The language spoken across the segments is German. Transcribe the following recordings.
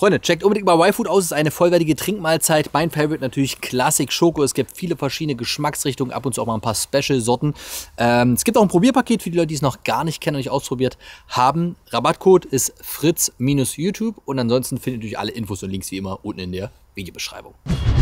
Freunde, checkt unbedingt mal Y-Food aus. Es ist eine vollwertige Trinkmahlzeit. Mein Favorite natürlich Classic Schoko. Es gibt viele verschiedene Geschmacksrichtungen, ab und zu auch mal ein paar Special-Sorten. Es gibt auch ein Probierpaket für die Leute, die es noch gar nicht kennen und nicht ausprobiert haben. Rabattcode ist fritz-youtube und ansonsten findet ihr natürlich alle Infos und Links wie immer unten in der Videobeschreibung.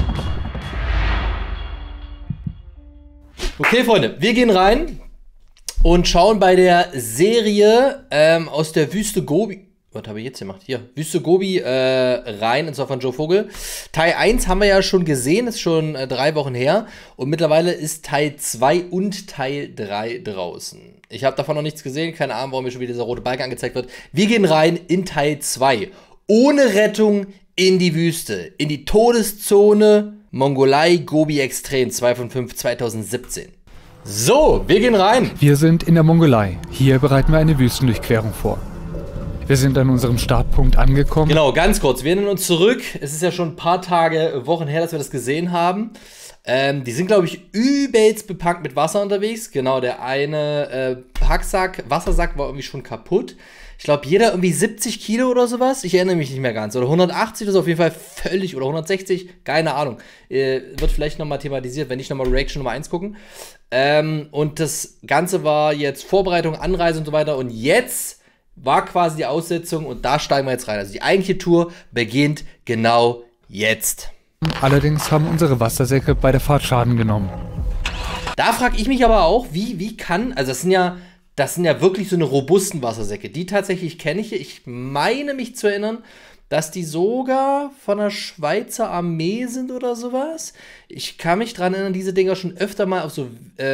Okay, Freunde, wir gehen rein und schauen bei der Serie aus der Wüste Gobi. Was habe ich jetzt gemacht? Hier, Wüste Gobi rein, und zwar von Joe Vogel. Teil 1 haben wir ja schon gesehen, ist schon 3 Wochen her. Und mittlerweile ist Teil 2 und Teil 3 draußen. Ich habe davon noch nichts gesehen, keine Ahnung, warum mir schon wieder dieser rote Balken angezeigt wird. Wir gehen rein in Teil 2. Ohne Rettung in die Wüste, in die Todeszone Mongolei Gobi Extrem 2 von 5 2017. So, wir gehen rein. Wir sind in der Mongolei. Hier bereiten wir eine Wüstendurchquerung vor. Wir sind an unserem Startpunkt angekommen. Genau, ganz kurz. Wir erinnern uns zurück. Es ist ja schon ein paar Tage, Wochen her, dass wir das gesehen haben. Die sind, glaube ich, übelst bepackt mit Wasser unterwegs. Genau, der eine Packsack, Wassersack war irgendwie schon kaputt. Ich glaube, jeder irgendwie 70 Kilo oder sowas. Ich erinnere mich nicht mehr ganz. Oder 180 ist auf jeden Fall völlig. Oder 160, keine Ahnung. Wird vielleicht nochmal thematisiert, wenn nicht nochmal Reaction Nummer 1 gucken. Und das Ganze war jetzt Vorbereitung, Anreise und so weiter. Und jetzt war quasi die Aussetzung und da steigen wir jetzt rein. Also die eigentliche Tour beginnt genau jetzt. Allerdings haben unsere Wassersäcke bei der Fahrt Schaden genommen. Da frage ich mich aber auch, wie kann, also das sind ja wirklich so eine robusten Wassersäcke. Die tatsächlich kenne ich. Ich meine mich zu erinnern, dass die sogar von der Schweizer Armee sind oder sowas. Ich kann mich dran erinnern, diese Dinger schon öfter mal auf so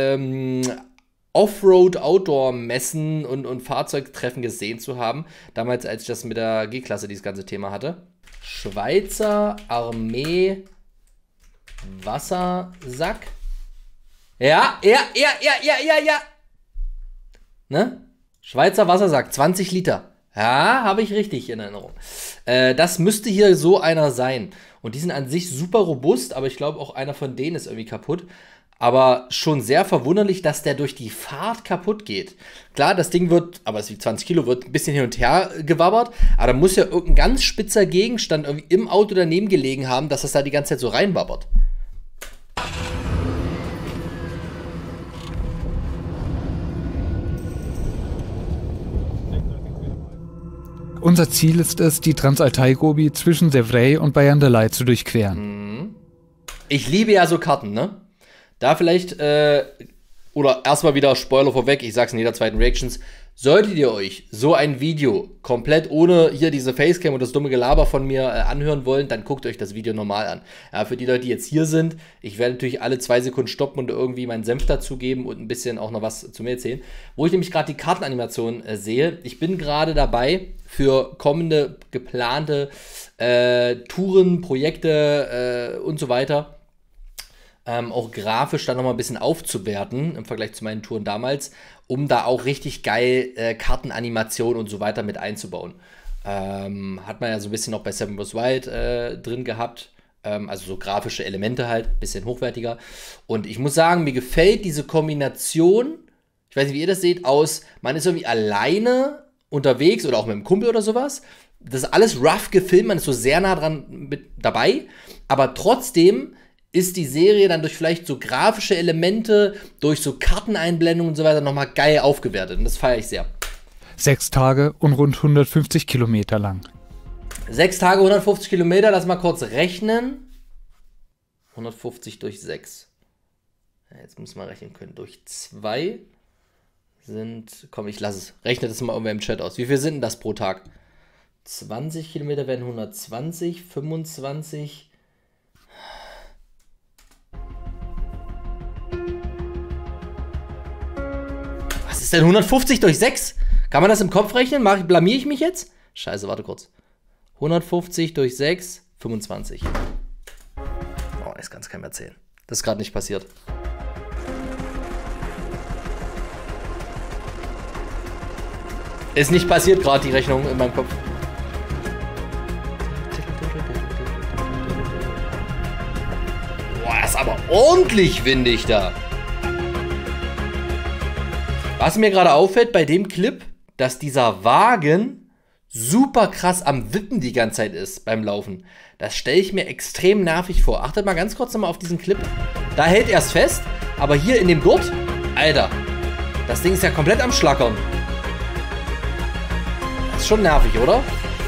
Offroad-Outdoor-Messen und Fahrzeugtreffen gesehen zu haben. Damals, als ich das mit der G-Klasse dieses ganze Thema hatte. Schweizer Armee Wassersack. Ja. Ne? Schweizer Wassersack, 20 Liter. Ja, habe ich richtig in Erinnerung. Das müsste hier so einer sein. Und die sind an sich super robust, aber ich glaube auch einer von denen ist irgendwie kaputt. Aber schon sehr verwunderlich, dass der durch die Fahrt kaputt geht. Klar, das Ding wird, aber es wiegt 20 Kilo, wird ein bisschen hin und her gewabbert. Aber da muss ja irgendein ganz spitzer Gegenstand irgendwie im Auto daneben gelegen haben, dass das da die ganze Zeit so reinwabbert. Unser Ziel ist es, die Transaltai-Gobi zwischen Sevrei und Bayandalai zu durchqueren. Ich liebe ja so Karten, ne? Da vielleicht, oder erstmal wieder Spoiler vorweg, ich sag's in jeder zweiten Reactions, solltet ihr euch so ein Video komplett ohne hier diese Facecam und das dumme Gelaber von mir anhören wollen, dann guckt euch das Video normal an. Ja, für die Leute, die jetzt hier sind, ich werde natürlich alle 2 Sekunden stoppen und irgendwie meinen Senf dazugeben und ein bisschen auch noch was zu mir erzählen. Wo ich nämlich gerade die Kartenanimation sehe, ich bin gerade dabei, für kommende geplante Touren, Projekte und so weiter, auch grafisch dann nochmal ein bisschen aufzuwerten im Vergleich zu meinen Touren damals, um da auch richtig geil Kartenanimation und so weiter mit einzubauen. Hat man ja so ein bisschen noch bei Seven Wars Wild drin gehabt. Also so grafische Elemente halt, bisschen hochwertiger. Und ich muss sagen, mir gefällt diese Kombination, ich weiß nicht, wie ihr das seht, aus, man ist irgendwie alleine unterwegs oder auch mit einem Kumpel oder sowas. Das ist alles rough gefilmt, man ist so sehr nah dran mit dabei, aber trotzdem ist die Serie dann durch vielleicht so grafische Elemente, durch so Karteneinblendungen und so weiter nochmal geil aufgewertet. Und das feiere ich sehr. 6 Tage und rund 150 Kilometer lang. 6 Tage, 150 Kilometer, lass mal kurz rechnen. 150 durch 6. Ja, jetzt muss man rechnen können. Durch 2 sind, komm, ich lasse es. Rechne das mal irgendwer im Chat aus. Wie viel sind denn das pro Tag? 20 Kilometer werden 120, 25... Was ist denn 150 durch 6? Kann man das im Kopf rechnen? Blamier ich mich jetzt? Scheiße, warte kurz. 150 durch 6, 25. Oh, das kann es keinem erzählen. Das ist gerade nicht passiert. Ist nicht passiert gerade, die Rechnung in meinem Kopf. Boah, das ist aber ordentlich windig da. Was mir gerade auffällt bei dem Clip, dass dieser Wagen super krass am Wippen die ganze Zeit ist beim Laufen. Das stelle ich mir extrem nervig vor. Achtet mal ganz kurz nochmal auf diesen Clip. Da hält er es fest, aber hier in dem Gurt, Alter, das Ding ist ja komplett am Schlackern. Das ist schon nervig, oder?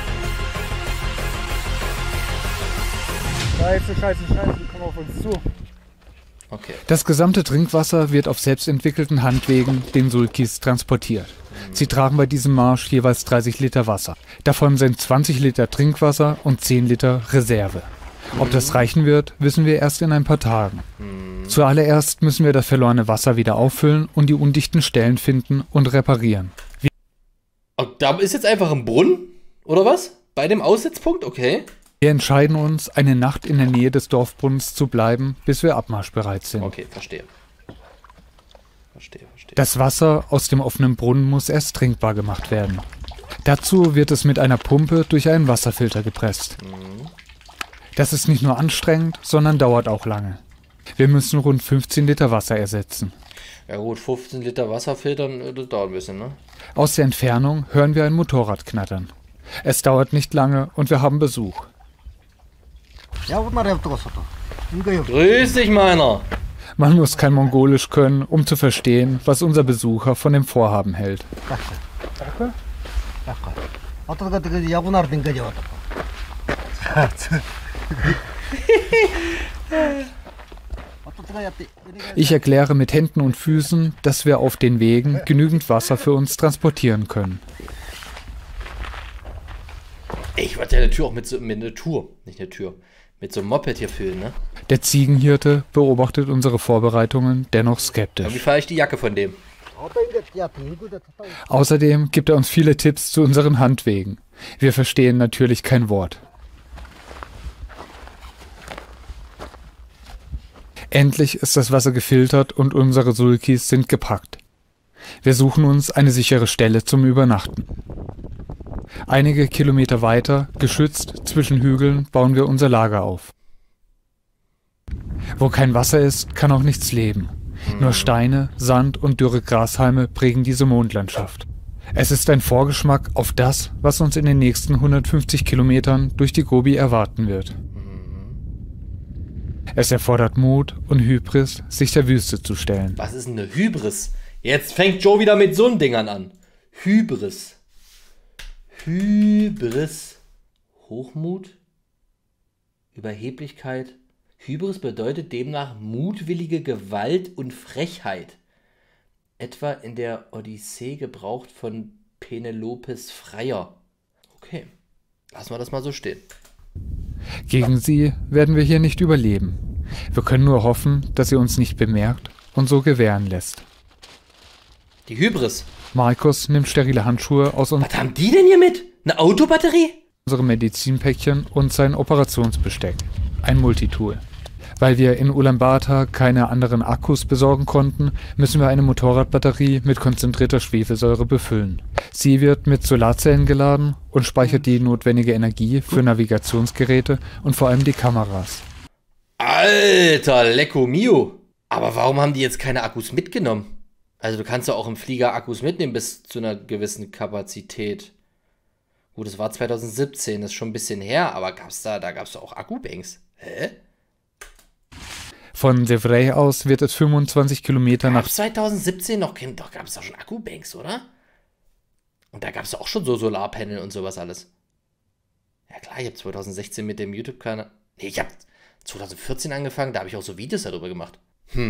Scheiße, die kommen auf uns zu. Okay. Das gesamte Trinkwasser wird auf selbstentwickelten Handwegen, den Sulkis, transportiert. Sie tragen bei diesem Marsch jeweils 30 Liter Wasser. Davon sind 20 Liter Trinkwasser und 10 Liter Reserve. Ob das reichen wird, wissen wir erst in ein paar Tagen. Zuallererst müssen wir das verlorene Wasser wieder auffüllen und die undichten Stellen finden und reparieren. Da ist jetzt einfach ein Brunnen, oder was? Bei dem Aussetzpunkt? Okay. Wir entscheiden uns, eine Nacht in der Nähe des Dorfbrunnens zu bleiben, bis wir abmarschbereit sind. Okay, verstehe. Verstehe. Das Wasser aus dem offenen Brunnen muss erst trinkbar gemacht werden. Dazu wird es mit einer Pumpe durch einen Wasserfilter gepresst. Das ist nicht nur anstrengend, sondern dauert auch lange. Wir müssen rund 15 Liter Wasser ersetzen. Ja gut, 15 Liter Wasser filtern, das dauert ein bisschen, ne? Aus der Entfernung hören wir ein Motorrad knattern. Es dauert nicht lange und wir haben Besuch. Grüß dich, meiner! Man muss kein Mongolisch können, um zu verstehen, was unser Besucher von dem Vorhaben hält. Ich erkläre mit Händen und Füßen, dass wir auf den Wegen genügend Wasser für uns transportieren können. Ich wollte ja eine Tür auch mit so einem Moped hier füllen, ne? Der Ziegenhirte beobachtet unsere Vorbereitungen dennoch skeptisch. Aber wie fahre ich die Jacke von dem? Außerdem gibt er uns viele Tipps zu unseren Handwegen. Wir verstehen natürlich kein Wort. Endlich ist das Wasser gefiltert und unsere Sulkis sind gepackt. Wir suchen uns eine sichere Stelle zum Übernachten. Einige Kilometer weiter, geschützt zwischen Hügeln, bauen wir unser Lager auf. Wo kein Wasser ist, kann auch nichts leben. Nur Steine, Sand und dürre Grashalme prägen diese Mondlandschaft. Es ist ein Vorgeschmack auf das, was uns in den nächsten 150 Kilometern durch die Gobi erwarten wird. Es erfordert Mut und Hybris, sich der Wüste zu stellen. Was ist denn eine Hybris? Jetzt fängt Joe wieder mit so einen Dingern an. Hybris. Hochmut? Überheblichkeit? Hybris bedeutet demnach mutwillige Gewalt und Frechheit. Etwa in der Odyssee gebraucht von Penelopes Freier. Okay, lassen wir das mal so stehen. Gegen sie werden wir hier nicht überleben. Wir können nur hoffen, dass sie uns nicht bemerkt und so gewähren lässt. Die Hybris. Markus nimmt sterile Handschuhe aus Was haben die denn hier mit? Eine Autobatterie? unserem Medizinpäckchen und sein Operationsbesteck. Ein Multitool. Weil wir in Ulaanbaatar keine anderen Akkus besorgen konnten, müssen wir eine Motorradbatterie mit konzentrierter Schwefelsäure befüllen. Sie wird mit Solarzellen geladen und speichert die notwendige Energie für Navigationsgeräte und vor allem die Kameras. Alter, Lecco Mio. Aber warum haben die jetzt keine Akkus mitgenommen? Also du kannst ja auch im Flieger Akkus mitnehmen bis zu einer gewissen Kapazität. Gut, das war 2017, das ist schon ein bisschen her, aber da gab's doch auch Akkubanks. Hä? Von Devray aus wird es 25 Kilometer nach... 2017 noch, doch gab es doch schon Akkubanks, oder? Und da gab es auch schon so Solarpanel und sowas alles. Ja klar, ich habe 2016 mit dem YouTube-Kanal... Nee, ich habe 2014 angefangen, da habe ich auch so Videos darüber gemacht.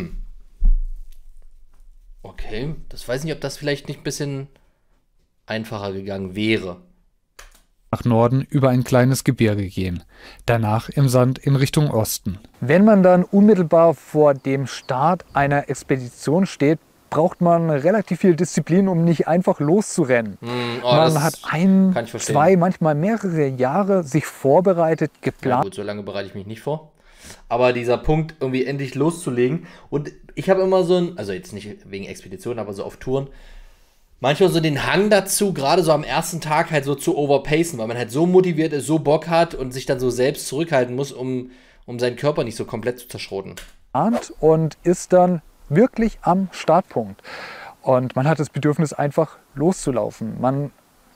Okay, das weiß nicht, ob das vielleicht nicht ein bisschen einfacher gegangen wäre. Nach Norden über ein kleines Gebirge gehen, danach im Sand in Richtung Osten. Wenn man dann unmittelbar vor dem Start einer Expedition steht, braucht man relativ viel Disziplin, um nicht einfach loszurennen. Man hat zwei, manchmal mehrere Jahre sich vorbereitet, geplant. Ja, gut, so lange bereite ich mich nicht vor. Aber dieser Punkt, irgendwie endlich loszulegen. Und ich habe immer so ein, also jetzt nicht wegen Expeditionen, aber so auf Touren, manchmal so den Hang dazu, gerade so am ersten Tag halt so zu overpacen, weil man halt so motiviert ist, so Bock hat und sich dann so selbst zurückhalten muss, um seinen Körper nicht so komplett zu zerschroten. Und ist dann wirklich am Startpunkt. Und man hat das Bedürfnis, einfach loszulaufen. Man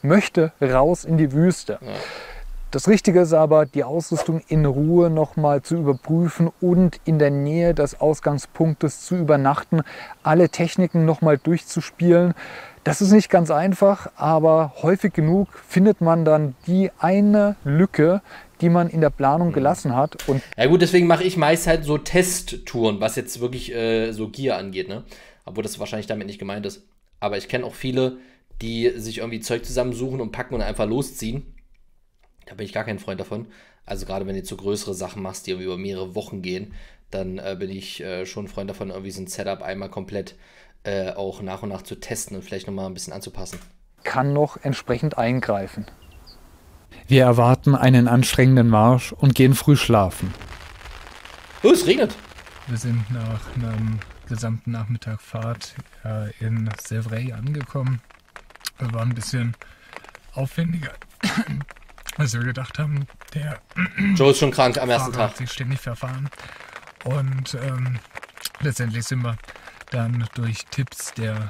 möchte raus in die Wüste. Ja. Das Richtige ist aber, die Ausrüstung in Ruhe nochmal zu überprüfen und in der Nähe des Ausgangspunktes zu übernachten, alle Techniken nochmal durchzuspielen. Das ist nicht ganz einfach, aber häufig genug findet man dann die eine Lücke, die man in der Planung gelassen hat. Und ja gut, deswegen mache ich meist halt so Testtouren, was jetzt wirklich so Gear angeht, ne? Obwohl das wahrscheinlich damit nicht gemeint ist. Aber ich kenne auch viele, die sich irgendwie Zeug zusammensuchen und packen und einfach losziehen. Da bin ich gar kein Freund davon. Also gerade wenn du jetzt so größere Sachen machst, die irgendwie über mehrere Wochen gehen, dann bin ich schon ein Freund davon, irgendwie so ein Setup einmal komplett auch nach und nach zu testen und vielleicht nochmal ein bisschen anzupassen. Kann noch entsprechend eingreifen. Wir erwarten einen anstrengenden Marsch und gehen früh schlafen. Oh, es regnet. Wir sind nach einem gesamten Nachmittag Fahrt in Sèvres angekommen. Wir waren ein bisschen aufwendiger, als wir gedacht haben. Der Joe ist schon krank am ersten Fahrer Tag. hat sich ständig verfahren. Und letztendlich sind wir dann durch Tipps der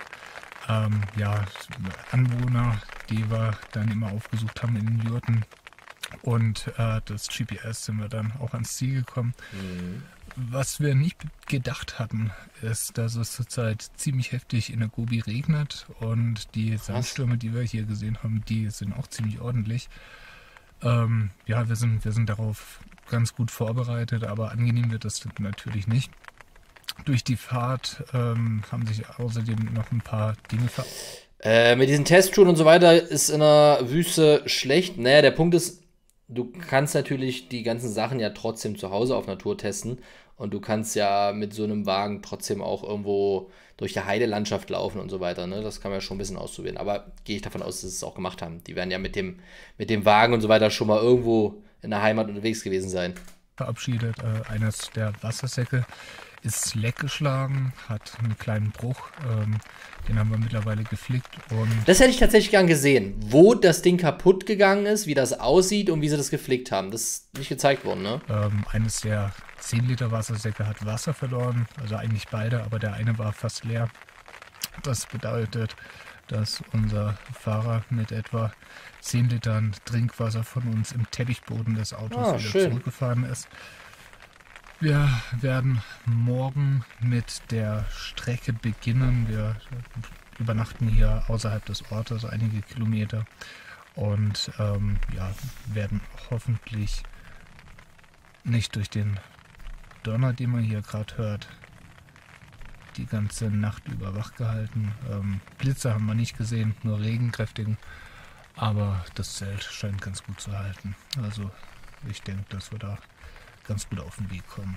Anwohner, die wir dann immer aufgesucht haben in den Jurten, und das GPS sind wir dann auch ans Ziel gekommen. Was wir nicht gedacht hatten, ist, dass es zurzeit ziemlich heftig in der Gobi regnet, und die Sandstürme, die wir hier gesehen haben, die sind auch ziemlich ordentlich. Wir sind darauf ganz gut vorbereitet, aber angenehm wird das natürlich nicht. Durch die Fahrt haben sich außerdem noch ein paar Dinge verändert. Mit diesen Testschuhen und so weiter ist in der Wüste schlecht. Naja, der Punkt ist, du kannst natürlich die ganzen Sachen ja trotzdem zu Hause auf Natur testen. Und du kannst ja mit so einem Wagen trotzdem auch irgendwo durch die Heidelandschaft laufen und so weiter. Ne? Das kann man ja schon ein bisschen ausprobieren. Aber gehe ich davon aus, dass sie es auch gemacht haben. Die werden ja mit dem Wagen und so weiter schon mal irgendwo in der Heimat unterwegs gewesen sein. Verabschiedet. Eines der Wassersäcke ist leckgeschlagen, hat einen kleinen Bruch. Den haben wir mittlerweile geflickt. Und das hätte ich tatsächlich gern gesehen, wo das Ding kaputt gegangen ist, wie das aussieht und wie sie das geflickt haben. Das ist nicht gezeigt worden, ne? Eines der 10 Liter Wassersäcke hat Wasser verloren, also eigentlich beide, aber der eine war fast leer. Das bedeutet, dass unser Fahrer mit etwa 10 Litern Trinkwasser von uns im Teppichboden des Autos wieder zurückgefahren ist. Wir werden morgen mit der Strecke beginnen. Wir übernachten hier außerhalb des Ortes einige Kilometer und werden hoffentlich nicht durch den Donner, den man hier gerade hört, die ganze Nacht über wach gehalten. Blitze haben wir nicht gesehen, nur Regenkräftigen, aber das Zelt scheint ganz gut zu halten. Also ich denke, dass wir da ganz gut auf den Weg kommen.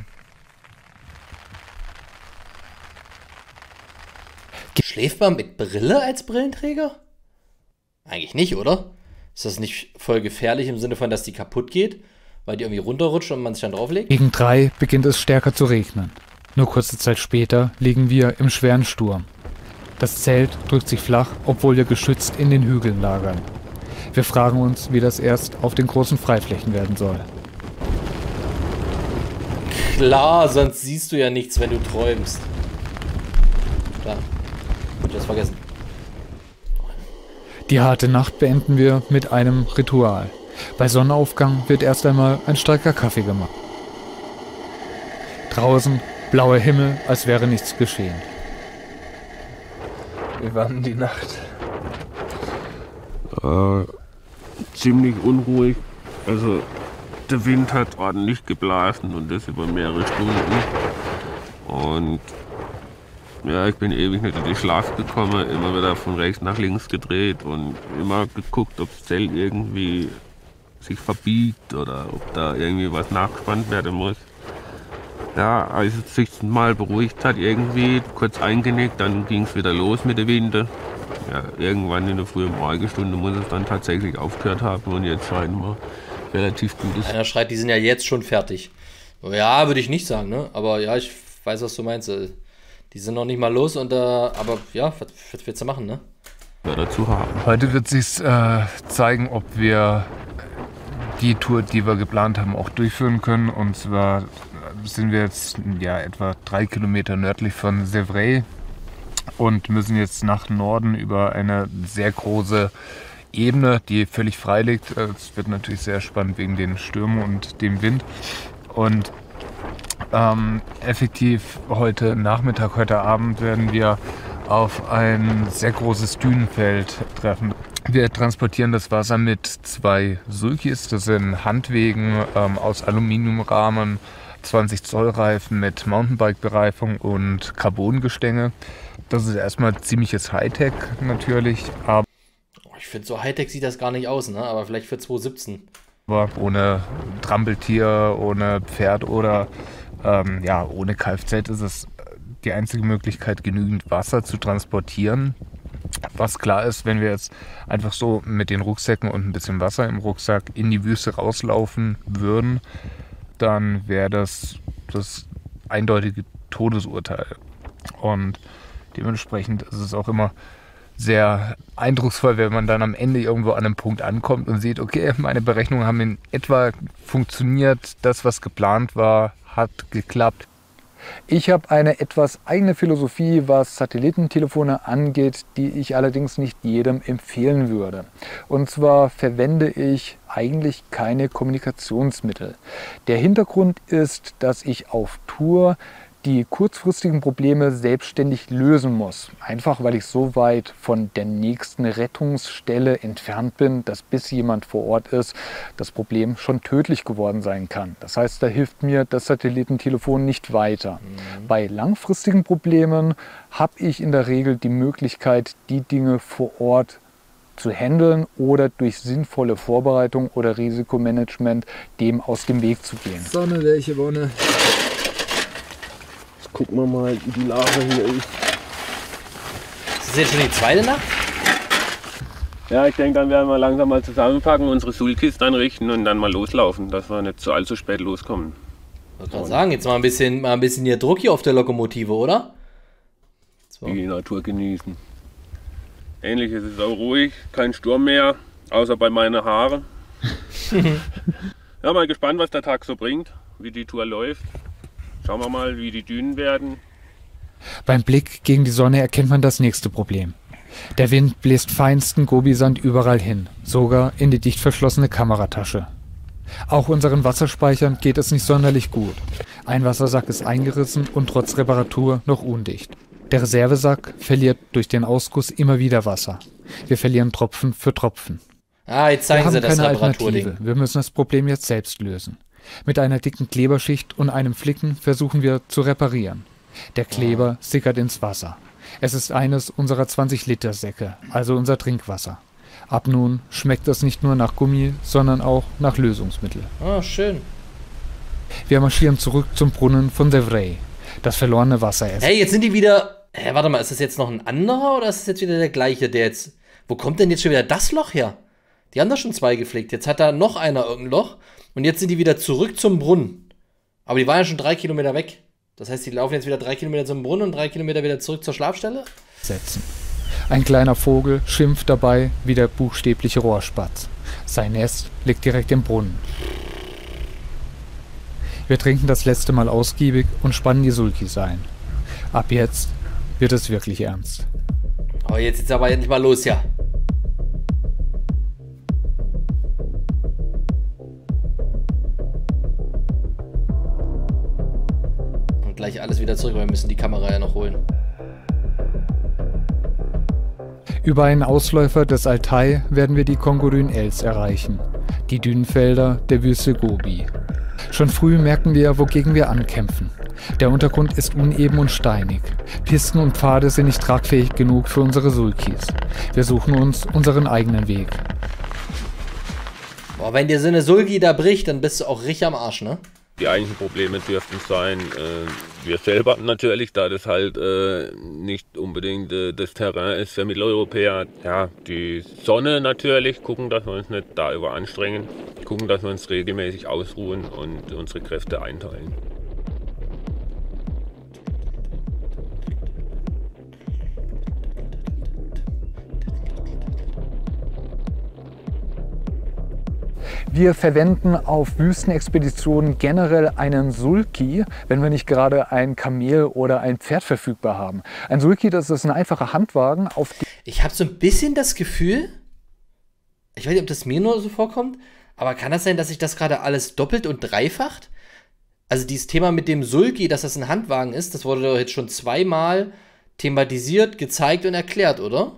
Schläft man mit Brille als Brillenträger? Eigentlich nicht, oder? Ist das nicht voll gefährlich im Sinne von, dass die kaputt geht, weil die irgendwie runterrutscht und man sich dann drauflegt? Gegen 3 beginnt es stärker zu regnen. Nur kurze Zeit später liegen wir im schweren Sturm. Das Zelt drückt sich flach, obwohl wir geschützt in den Hügeln lagern. Wir fragen uns, wie das erst auf den großen Freiflächen werden soll. Klar, sonst siehst du ja nichts, wenn du träumst. Klar. Hab ich das vergessen. Die harte Nacht beenden wir mit einem Ritual. Bei Sonnenaufgang wird erst einmal ein starker Kaffee gemacht. Draußen blauer Himmel, als wäre nichts geschehen. Wie war denn die Nacht? Ziemlich unruhig. Also der Wind hat ordentlich geblasen und das über mehrere Stunden. Und ja, ich bin ewig nicht in den Schlaf gekommen, immer wieder von rechts nach links gedreht und immer geguckt, ob das Zelt irgendwie sich verbiegt oder ob da irgendwie was nachgespannt werden muss. Ja, als es sich mal beruhigt hat, irgendwie kurz eingenickt, dann ging es wieder los mit der Winde. Ja, irgendwann in der frühen Morgenstunde muss es dann tatsächlich aufgehört haben und jetzt scheinen wir relativ gut ist. Einer schreit, die sind ja jetzt schon fertig. Ja, würde ich nicht sagen, ne? Aber ja, ich weiß, was du meinst. Die sind noch nicht mal los und aber ja, was willst du machen, ne? Ja, dazu haben. Heute wird sich zeigen, ob wir die Tour, die wir geplant haben, auch durchführen können. Und zwar sind wir jetzt etwa 3 Kilometer nördlich von Sèvres und müssen jetzt nach Norden über eine sehr große Ebene, die völlig frei liegt. Es wird natürlich sehr spannend wegen den Stürmen und dem Wind. Und effektiv heute Nachmittag, heute Abend werden wir auf ein sehr großes Dünenfeld treffen. Wir transportieren das Wasser mit 2 Sulkis, das sind Handwegen aus Aluminiumrahmen, 20 Zoll Reifen mit Mountainbike-Bereifung und Carbongestänge. Das ist erstmal ziemliches Hightech natürlich, aber Ich finde, so Hightech sieht das gar nicht aus, ne? Aber vielleicht für 2017. ohne Trampeltier, ohne Pferd oder ohne Kfz ist es die einzige Möglichkeit, genügend Wasser zu transportieren. Was klar ist, wenn wir jetzt einfach so mit den Rucksäcken und ein bisschen Wasser im Rucksack in die Wüste rauslaufen würden, dann wäre das eindeutige Todesurteil. Und dementsprechend ist es auch immer sehr eindrucksvoll, wenn man dann am Ende irgendwo an einem Punkt ankommt und sieht, okay, meine Berechnungen haben in etwa funktioniert, das, was geplant war, hat geklappt. Ich habe eine etwas eigene Philosophie, was Satellitentelefone angeht, die ich allerdings nicht jedem empfehlen würde. Und zwar verwende ich eigentlich keine Kommunikationsmittel. Der Hintergrund ist, dass ich auf Tour die kurzfristigen Probleme selbstständig lösen muss. Einfach weil ich so weit von der nächsten Rettungsstelle entfernt bin, dass bis jemand vor Ort ist, das Problem schon tödlich geworden sein kann. Das heißt, da hilft mir das Satellitentelefon nicht weiter. Bei langfristigen Problemen habe ich in der Regel die Möglichkeit, die Dinge vor Ort zu handeln oder durch sinnvolle Vorbereitung oder Risikomanagement dem aus dem Weg zu gehen. Sonne, welche Wonne. Gucken wir mal, wie die Lage hier ist. Ist das jetzt schon die zweite Nacht? Ja, ich denke, dann werden wir langsam mal zusammenpacken, unsere Sulkis dann richten und dann mal loslaufen, dass wir nicht zu allzu spät loskommen. Ich wollte gerade sagen, jetzt mal ein bisschen hier Druck hier auf der Lokomotive, oder? So. Die Natur genießen. Ähnlich ist es auch ruhig, kein Sturm mehr, außer bei meinen Haaren. Ja, mal gespannt, was der Tag so bringt, wie die Tour läuft. Schauen wir mal, wie die Dünen werden. Beim Blick gegen die Sonne erkennt man das nächste Problem. Der Wind bläst feinsten Gobisand überall hin, sogar in die dicht verschlossene Kameratasche. Auch unseren Wasserspeichern geht es nicht sonderlich gut. Ein Wassersack ist eingerissen und trotz Reparatur noch undicht. Der Reservesack verliert durch den Ausguss immer wieder Wasser. Wir verlieren Tropfen für Tropfen. Ah, jetzt Wir zeigen haben sie das keine Reparaturding. Alternative. Wir müssen das Problem jetzt selbst lösen. Mit einer dicken Kleberschicht und einem Flicken versuchen wir zu reparieren. Der Kleber sickert ins Wasser. Es ist eines unserer 20-Liter-Säcke, also unser Trinkwasser. Ab nun schmeckt es nicht nur nach Gummi, sondern auch nach Lösungsmittel. Ah, schön. Wir marschieren zurück zum Brunnen von Devray. Das verlorene Wasser essen. Hey, jetzt sind die wieder... Hä, warte mal, ist das jetzt noch ein anderer oder ist das jetzt wieder der gleiche, der jetzt... Wo kommt denn jetzt schon wieder das Loch her? Die haben da schon 2 gepflegt. Jetzt hat da noch einer irgendein Loch. Und jetzt sind die wieder zurück zum Brunnen. Aber die waren ja schon 3 Kilometer weg. Das heißt, die laufen jetzt wieder 3 Kilometer zum Brunnen und 3 Kilometer wieder zurück zur Schlafstelle? Setzen. Ein kleiner Vogel schimpft dabei wie der buchstäbliche Rohrspatz. Sein Nest liegt direkt im Brunnen. Wir trinken das letzte Mal ausgiebig und spannen die Sulkis ein. Ab jetzt wird es wirklich ernst. Aber jetzt ist aber endlich mal los, ja. Und gleich alles wieder zurück, weil wir müssen die Kamera ja noch holen. Über einen Ausläufer des Altai werden wir die Kongorün Els erreichen, die Dünenfelder der Wüste Gobi. Schon früh merken wir, wogegen wir ankämpfen. Der Untergrund ist uneben und steinig. Pisten und Pfade sind nicht tragfähig genug für unsere Sulkis. Wir suchen uns unseren eigenen Weg. Boah, wenn dir so eine Sulki da bricht, dann bist du auch richtig am Arsch, ne? Die eigentlichen Probleme dürften sein, wir selber natürlich, da das halt nicht unbedingt das Terrain ist für Mitteleuropäer. Ja, die Sonne natürlich, gucken, dass wir uns nicht da überanstrengen, gucken, dass wir uns regelmäßig ausruhen und unsere Kräfte einteilen. Wir verwenden auf Wüstenexpeditionen generell einen Sulki, wenn wir nicht gerade ein Kamel oder ein Pferd verfügbar haben. Ein Sulki, das ist ein einfacher Handwagen, auf dem Ich habe so ein bisschen das Gefühl, Ich weiß nicht, ob das mir nur so vorkommt, aber kann das sein, dass sich das gerade alles doppelt und dreifacht? Also dieses Thema mit dem Sulky, dass das ein Handwagen ist, das wurde doch jetzt schon zweimal thematisiert, gezeigt und erklärt, oder?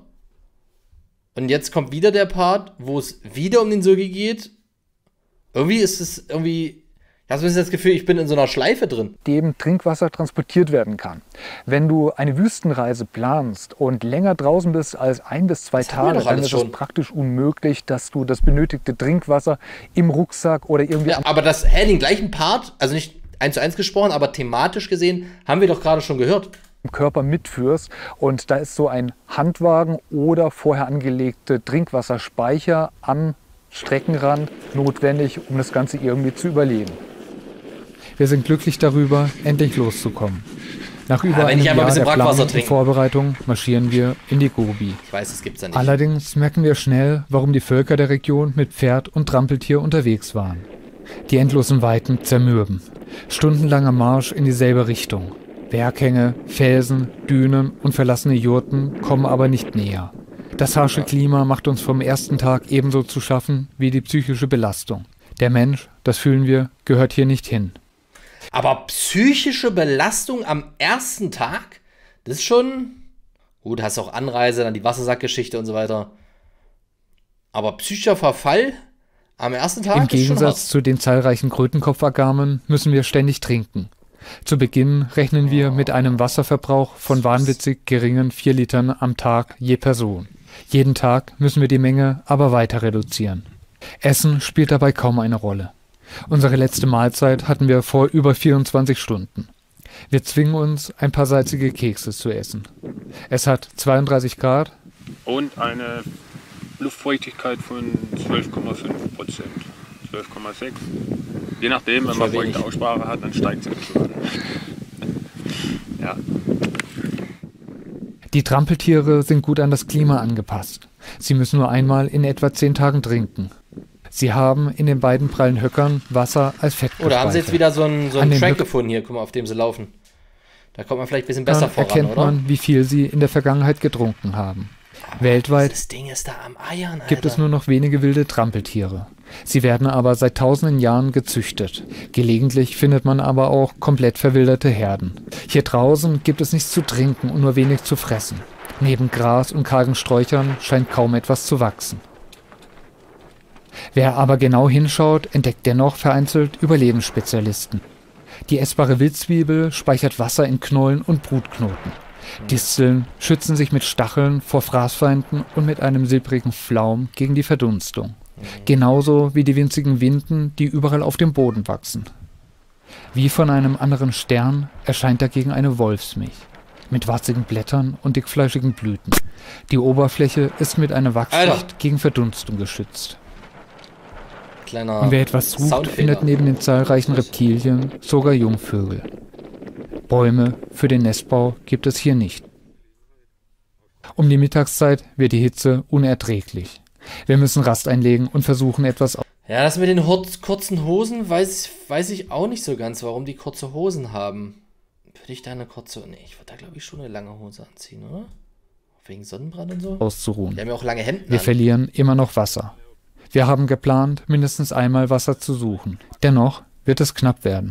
Und jetzt kommt wieder der Part, wo es wieder um den Sulky geht. Irgendwie ist es irgendwie... Ich habe so ein bisschen das Gefühl, ich bin in so einer Schleife drin. Dem Trinkwasser transportiert werden kann. Wenn du eine Wüstenreise planst und länger draußen bist als 1 bis 2 Tage, dann ist es praktisch unmöglich, dass du das benötigte Trinkwasser im Rucksack oder irgendwie... Ja, aber den gleichen Part, also nicht 1:1 gesprochen, aber thematisch gesehen, haben wir doch gerade schon gehört. Im Körper mitführst und da ist so ein Handwagen oder vorher angelegte Trinkwasserspeicher am Streckenrand notwendig, um das Ganze irgendwie zu überleben. Wir sind glücklich darüber, endlich loszukommen. Nach über einem Jahr der Planung und Vorbereitung marschieren wir in die Gobi. Ich weiß, das gibt's ja nicht. Allerdings merken wir schnell, warum die Völker der Region mit Pferd und Trampeltier unterwegs waren. Die endlosen Weiten zermürben. Stundenlanger Marsch in dieselbe Richtung. Berghänge, Felsen, Dünen und verlassene Jurten kommen aber nicht näher. Das harsche Klima macht uns vom ersten Tag ebenso zu schaffen wie die psychische Belastung. Der Mensch, das fühlen wir, gehört hier nicht hin. Aber psychische Belastung am ersten Tag? Das ist schon... Gut, hast auch Anreise, dann die Wassersackgeschichte und so weiter. Aber psychischer Verfall am ersten Tag ist schon hart. Im Gegensatz zu den zahlreichen Krötenkopfagamen müssen wir ständig trinken. Zu Beginn rechnen wir mit einem Wasserverbrauch von wahnwitzig geringen 4 Litern am Tag je Person. Jeden Tag müssen wir die Menge aber weiter reduzieren. Essen spielt dabei kaum eine Rolle. Unsere letzte Mahlzeit hatten wir vor über 24 Stunden. Wir zwingen uns, ein paar salzige Kekse zu essen. Es hat 32 Grad. Und eine Luftfeuchtigkeit von 12,5%. 12,6. Je nachdem, wenn man feuchte Aussprache hat, dann steigt es schon an. Ja. Die Trampeltiere sind gut an das Klima angepasst. Sie müssen nur einmal in etwa 10 Tagen trinken. Sie haben in den beiden prallen Höckern Wasser als Fett gespeichert. Oder haben sie jetzt wieder so einen Track gefunden hier, guck mal, auf dem sie laufen. Da kommt man vielleicht ein bisschen besser voran, erkennt man, wie viel sie in der Vergangenheit getrunken haben. Weltweit das Ding ist da am Eiern, Alter. Gibt es nur noch wenige wilde Trampeltiere. Sie werden aber seit tausenden Jahren gezüchtet. Gelegentlich findet man aber auch komplett verwilderte Herden. Hier draußen gibt es nichts zu trinken und nur wenig zu fressen. Neben Gras und kargen Sträuchern scheint kaum etwas zu wachsen. Wer aber genau hinschaut, entdeckt dennoch vereinzelt Überlebensspezialisten. Die essbare Wildzwiebel speichert Wasser in Knollen und Brutknoten. Disteln schützen sich mit Stacheln vor Fraßfeinden und mit einem silbrigen Flaum gegen die Verdunstung. Genauso wie die winzigen Winden, die überall auf dem Boden wachsen. Wie von einem anderen Stern erscheint dagegen eine Wolfsmilch. Mit warzigen Blättern und dickfleischigen Blüten. Die Oberfläche ist mit einer Wachsschicht gegen Verdunstung geschützt. Und wer etwas sucht, findet neben den zahlreichen Reptilien sogar Jungvögel. Bäume für den Nestbau gibt es hier nicht. Um die Mittagszeit wird die Hitze unerträglich. Wir müssen Rast einlegen und versuchen etwas... Ja, das mit den kurzen Hosen weiß ich auch nicht so ganz, warum die kurze Hosen haben. Würde ich da eine kurze... Nee, ich würde da glaube ich schon eine lange Hose anziehen, oder? Wegen Sonnenbrand und so? Auszuruhen. Die haben ja auch lange Hemden Wir verlieren immer noch Wasser. Wir haben geplant, mindestens einmal Wasser zu suchen. Dennoch wird es knapp werden.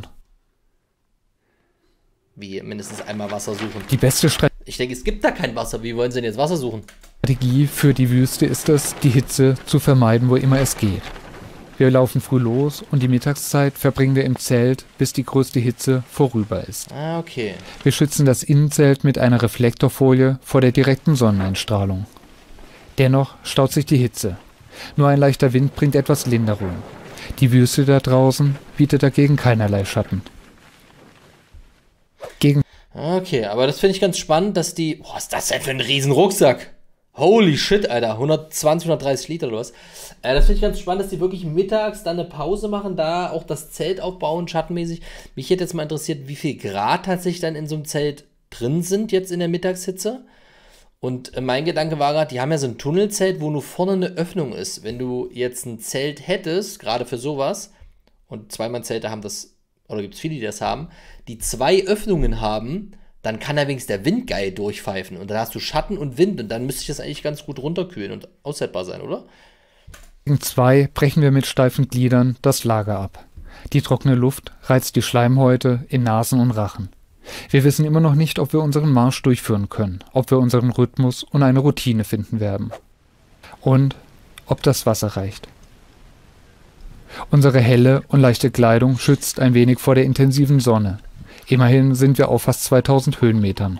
Wie mindestens einmal Wasser suchen? Die beste Ich denke, es gibt da kein Wasser. Wie wollen sie denn jetzt Wasser suchen? Strategie für die Wüste ist es, die Hitze zu vermeiden, wo immer es geht. Wir laufen früh los und die Mittagszeit verbringen wir im Zelt, bis die größte Hitze vorüber ist. Ah, okay. Wir schützen das Innenzelt mit einer Reflektorfolie vor der direkten Sonneneinstrahlung. Dennoch staut sich die Hitze. Nur ein leichter Wind bringt etwas Linderung. Die Wüste da draußen bietet dagegen keinerlei Schatten. Okay, aber das finde ich ganz spannend, dass die... Was ist das denn für ein riesen Rucksack? Holy shit, Alter. 120, 130 Liter oder was? Das finde ich ganz spannend, dass die wirklich mittags dann eine Pause machen, da auch das Zelt aufbauen, schattenmäßig. Mich hätte jetzt mal interessiert, wie viel Grad tatsächlich dann in so einem Zelt drin sind jetzt in der Mittagshitze. Und mein Gedanke war gerade, die haben ja so ein Tunnelzelt, wo nur vorne eine Öffnung ist. Wenn du jetzt ein Zelt hättest, gerade für sowas, und Zweimann-Zelte haben das, oder gibt es viele, die das haben, die 2 Öffnungen haben, dann kann da wenigstens der Wind geil durchpfeifen. Und dann hast du Schatten und Wind und dann müsste ich das eigentlich ganz gut runterkühlen und aushaltbar sein, oder? In 2 brechen wir mit steifen Gliedern das Lager ab. Die trockene Luft reizt die Schleimhäute in Nasen und Rachen. Wir wissen immer noch nicht, ob wir unseren Marsch durchführen können, ob wir unseren Rhythmus und eine Routine finden werden. Und ob das Wasser reicht. Unsere helle und leichte Kleidung schützt ein wenig vor der intensiven Sonne. Immerhin sind wir auf fast 2000 Höhenmetern.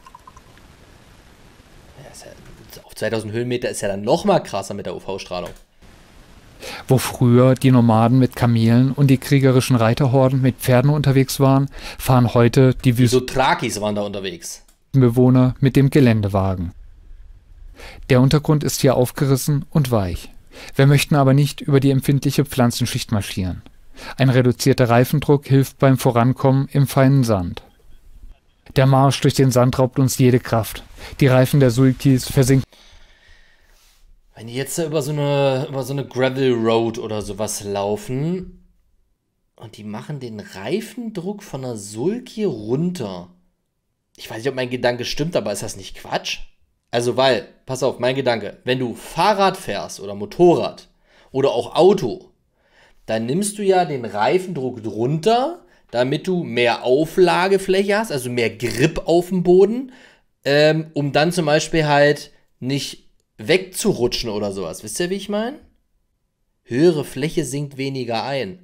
Ja, auf 2000 Höhenmeter ist ja dann noch mal krasser mit der UV-Strahlung. Wo früher die Nomaden mit Kamelen und die kriegerischen Reiterhorden mit Pferden unterwegs waren, fahren heute die So Thrakis waren da unterwegs. Wüstenbewohner mit dem Geländewagen. Der Untergrund ist hier aufgerissen und weich. Wir möchten aber nicht über die empfindliche Pflanzenschicht marschieren. Ein reduzierter Reifendruck hilft beim Vorankommen im feinen Sand. Der Marsch durch den Sand raubt uns jede Kraft. Die Reifen der Sulkis versinken. Wenn die jetzt da über so eine Gravel Road oder sowas laufen und die machen den Reifendruck von einer Sulky runter. Ich weiß nicht, ob mein Gedanke stimmt, aber ist das nicht Quatsch? Also weil, pass auf, mein Gedanke, wenn du Fahrrad fährst oder Motorrad oder auch Auto, dann nimmst du ja den Reifendruck runter, damit du mehr Auflagefläche hast, also mehr Grip auf dem Boden, um dann zum Beispiel halt nicht wegzurutschen oder sowas. Wisst ihr, wie ich meine? Höhere Fläche sinkt weniger ein.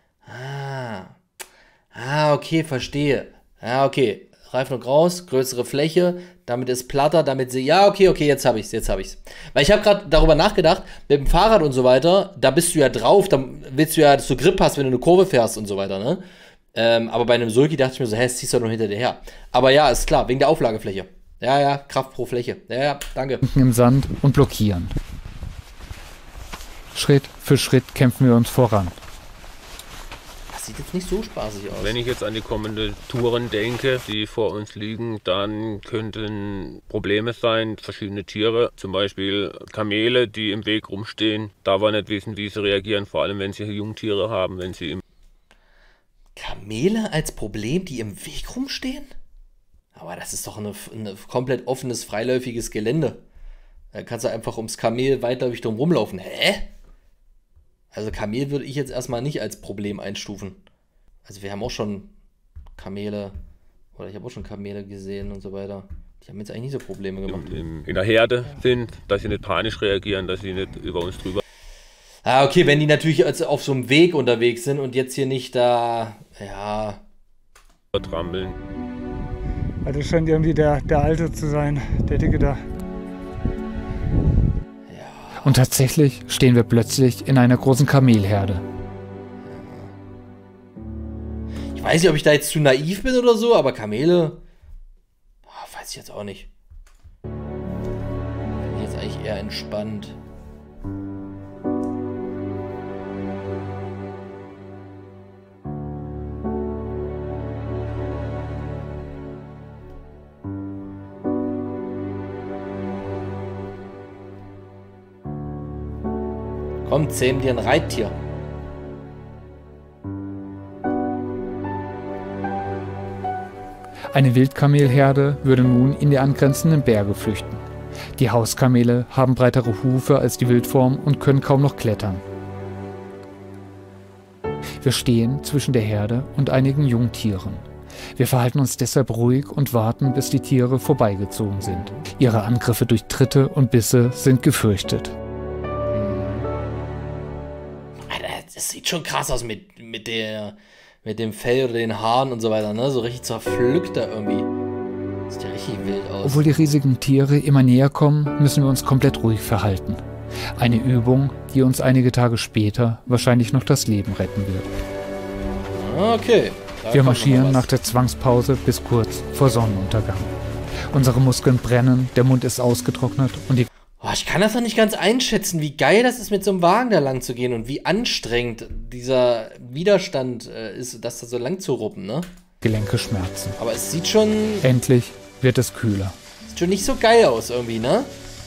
Okay, verstehe. Okay. Reifendruck raus, größere Fläche, damit ist platter, damit sie. Ja, okay, jetzt hab ich's. Weil ich habe gerade darüber nachgedacht, mit dem Fahrrad und so weiter, da bist du ja drauf, da willst du ja, dass du Grip hast, wenn du eine Kurve fährst und so weiter, ne? Aber bei einem Sulky dachte ich mir so, es ziehst du doch nur hinter dir her. Aber ja, ist klar, wegen der Auflagefläche. Ja, Kraft pro Fläche. Ja, danke. Im Sand und blockieren. Schritt für Schritt kämpfen wir uns voran. Das sieht jetzt nicht so spaßig aus. Wenn ich jetzt an die kommenden Touren denke, die vor uns liegen, dann könnten Probleme sein, verschiedene Tiere, zum Beispiel Kamele, die im Weg rumstehen, da wir nicht wissen, wie sie reagieren, vor allem wenn sie Jungtiere haben, wenn sie im Kamele als Problem, die im Weg rumstehen? Aber das ist doch ein komplett offenes, freiläufiges Gelände. Da kannst du einfach ums Kamel weitläufig drum rumlaufen. Hä? Also Kamel würde ich jetzt erstmal nicht als Problem einstufen. Also wir haben auch schon Kamele, oder ich habe auch schon Kamele gesehen und so weiter. Die haben jetzt eigentlich nicht so Probleme gemacht. in der Herde sind, dass sie nicht panisch reagieren, dass sie nicht über uns drüber. Okay, wenn die natürlich auf so einem Weg unterwegs sind und jetzt hier nicht da, ja. Trampeln. Also das scheint irgendwie der Alte zu sein, der Dicke da. Und tatsächlich stehen wir plötzlich in einer großen Kamelherde. Ich weiß nicht, ob ich da jetzt zu naiv bin oder so, aber Kamele, weiß ich jetzt auch nicht. Bin ich jetzt eigentlich eher entspannt. Komm, zähm dir ein Reittier. Eine Wildkamelherde würde nun in die angrenzenden Berge flüchten. Die Hauskamele haben breitere Hufe als die Wildform und können kaum noch klettern. Wir stehen zwischen der Herde und einigen Jungtieren. Wir verhalten uns deshalb ruhig und warten, bis die Tiere vorbeigezogen sind. Ihre Angriffe durch Tritte und Bisse sind gefürchtet. Das sieht schon krass aus mit dem Fell oder den Haaren und so weiter, ne? So richtig zerpflückt da irgendwie. Sieht ja richtig wild aus. Obwohl die riesigen Tiere immer näher kommen, müssen wir uns komplett ruhig verhalten. Eine Übung, die uns einige Tage später wahrscheinlich noch das Leben retten wird. Okay. Wir marschieren nach der Zwangspause bis kurz vor Sonnenuntergang. Unsere Muskeln brennen, der Mund ist ausgetrocknet und die Ich kann das noch nicht ganz einschätzen, wie geil das ist, mit so einem Wagen da lang zu gehen und wie anstrengend dieser Widerstand ist, das da so lang zu ruppen, ne? Gelenke schmerzen. Aber es sieht schon Endlich wird es kühler. Sieht schon nicht so geil aus irgendwie, ne?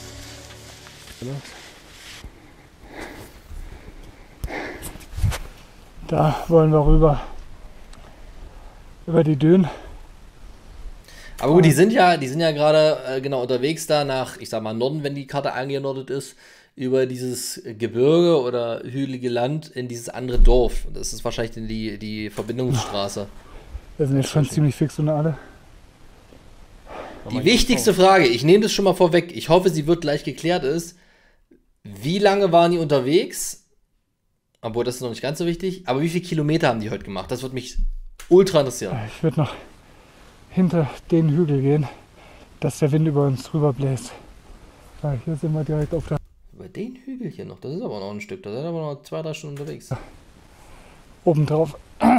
Da wollen wir rüber. Über die Dünen. Aber gut, die sind ja gerade genau unterwegs da nach, ich sag mal, Norden, wenn die Karte angenordet ist, über dieses Gebirge oder hügelige Land in dieses andere Dorf. Das ist wahrscheinlich die Verbindungsstraße. Wir sind jetzt schon ziemlich fix und alle. Die wichtigste Frage, ich nehme das schon mal vorweg, ich hoffe, sie wird gleich geklärt, ist, wie lange waren die unterwegs? Obwohl, das ist noch nicht ganz so wichtig. Aber wie viele Kilometer haben die heute gemacht? Das würde mich ultra interessieren. Ich würde noch hinter den Hügel gehen, dass der Wind über uns drüber bläst. Ja, hier sind wir direkt auf der... Über den Hügel hier noch, das ist aber noch ein Stück. Da sind aber noch 2-3 Stunden unterwegs. Obendrauf.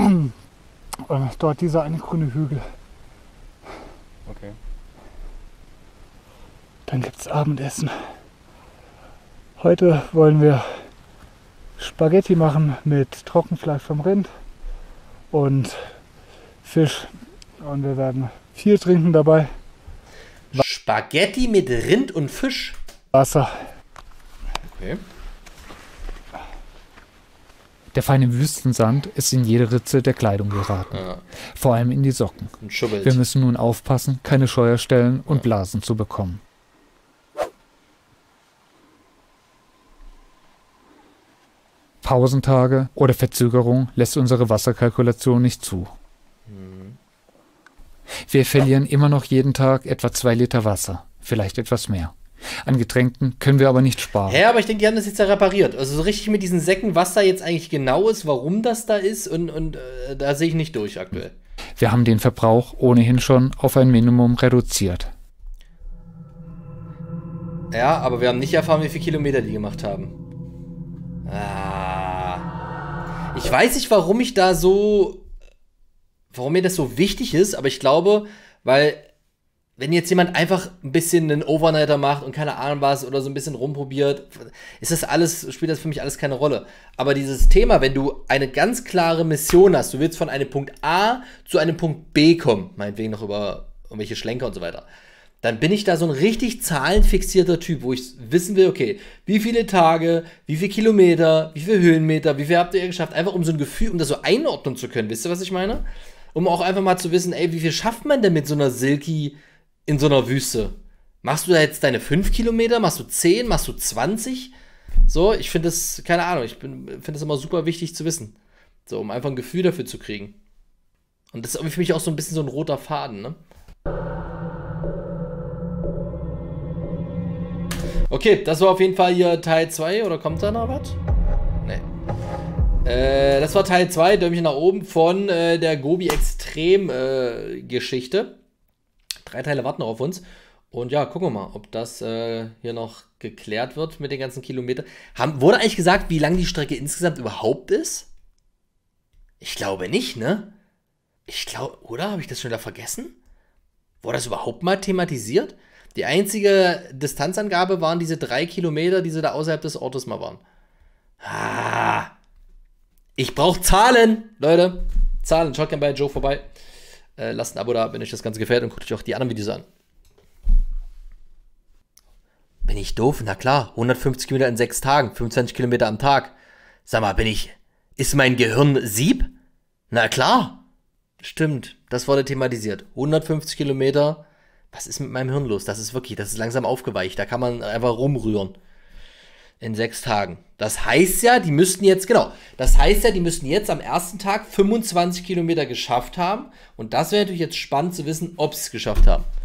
Dort dieser eine grüne Hügel. Okay. Dann gibt es Abendessen. Heute wollen wir Spaghetti machen mit Trockenfleisch vom Rind und Fisch. Und wir werden viel trinken dabei. Spaghetti mit Rind und Fisch? Wasser. Okay. Der feine Wüstensand ist in jede Ritze der Kleidung geraten. Ja. Vor allem in die Socken. Und schubbelt. Wir müssen nun aufpassen, keine Scheuerstellen und Blasen zu bekommen. Pausentage oder Verzögerung lässt unsere Wasserkalkulation nicht zu. Wir verlieren immer noch jeden Tag etwa 2 Liter Wasser, vielleicht etwas mehr. An Getränken können wir aber nicht sparen. Ja, aber ich denke, die haben das jetzt ja repariert. Also so richtig mit diesen Säcken, was da jetzt eigentlich genau ist, warum das da ist und da sehe ich nicht durch aktuell. Wir haben den Verbrauch ohnehin schon auf ein Minimum reduziert. Ja, aber wir haben nicht erfahren, wie viele Kilometer die gemacht haben. Ich weiß nicht, warum mir das so wichtig ist, aber ich glaube, weil wenn jetzt jemand einfach ein bisschen einen Overnighter macht und keine Ahnung was oder so ein bisschen rumprobiert, spielt das für mich alles keine Rolle. Aber dieses Thema, wenn du eine ganz klare Mission hast, du willst von einem Punkt A zu einem Punkt B kommen, meinetwegen noch über irgendwelche Schlenker und so weiter, dann bin ich da so ein richtig zahlenfixierter Typ, wo ich wissen will, okay, wie viele Tage, wie viele Kilometer, wie viele Höhenmeter, wie viel habt ihr geschafft, einfach um so ein Gefühl, um das so einordnen zu können, wisst ihr, was ich meine? Um auch einfach mal zu wissen, ey, wie viel schafft man denn mit so einer Silky in so einer Wüste? Machst du da jetzt deine 5 Kilometer, machst du 10, machst du 20? So, ich finde das, keine Ahnung, finde das immer super wichtig zu wissen. So, um einfach ein Gefühl dafür zu kriegen. Und das ist für mich auch so ein bisschen so ein roter Faden, ne? Okay, das war auf jeden Fall hier Teil 2, oder kommt da noch was? Nee. Das war Teil 2, Däumchen nach oben, von der Gobi Extrem Geschichte. 3 Teile warten noch auf uns. Und ja, gucken wir mal, ob das hier noch geklärt wird mit den ganzen Kilometern. Wurde eigentlich gesagt, wie lang die Strecke insgesamt überhaupt ist? Ich glaube nicht, ne? Oder? Habe ich das schon wieder vergessen? Wurde das überhaupt mal thematisiert? Die einzige Distanzangabe waren diese 3 Kilometer, die sie da außerhalb des Ortes mal waren. Ich brauche Zahlen, Leute. Zahlen. Schaut gerne bei Joe vorbei. Lasst ein Abo da, wenn euch das Ganze gefällt, und guckt euch auch die anderen Videos an. Bin ich doof? Na klar, 150 Kilometer in 6 Tagen, 25 Kilometer am Tag. Sag mal, ist mein Gehirn Sieb? Na klar. Stimmt, das wurde thematisiert. 150 Kilometer. Was ist mit meinem Hirn los? Das ist langsam aufgeweicht. Da kann man einfach rumrühren. In 6 Tagen. Das heißt ja, die müssten jetzt am ersten Tag 25 Kilometer geschafft haben. Und das wäre natürlich jetzt spannend zu wissen, ob sie es geschafft haben.